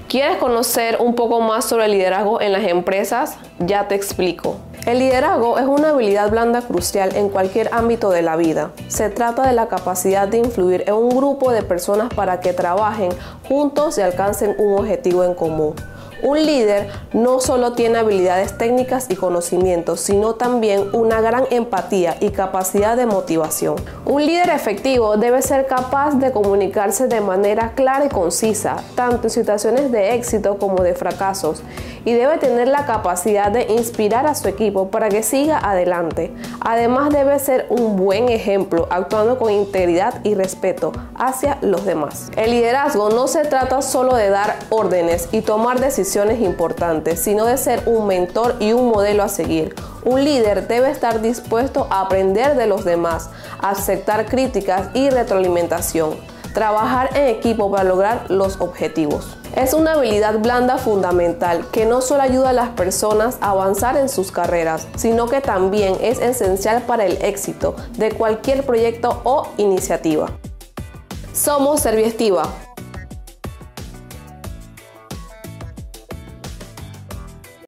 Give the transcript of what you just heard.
¿Quieres conocer un poco más sobre el liderazgo en las empresas? Ya te explico. El liderazgo es una habilidad blanda crucial en cualquier ámbito de la vida. Se trata de la capacidad de influir en un grupo de personas para que trabajen juntos y alcancen un objetivo en común. Un líder no solo tiene habilidades técnicas y conocimientos, sino también una gran empatía y capacidad de motivación. Un líder efectivo debe ser capaz de comunicarse de manera clara y concisa, tanto en situaciones de éxito como de fracasos, y debe tener la capacidad de inspirar a su equipo para que siga adelante. Además, debe ser un buen ejemplo, actuando con integridad y respeto hacia los demás. El liderazgo no se trata solo de dar órdenes y tomar decisiones importantes, sino de ser un mentor y un modelo a seguir. Un líder debe estar dispuesto a aprender de los demás, a aceptar críticas y retroalimentación, trabajar en equipo para lograr los objetivos. Es una habilidad blanda fundamental que no solo ayuda a las personas a avanzar en sus carreras, sino que también es esencial para el éxito de cualquier proyecto o iniciativa. Somos Serviestiva.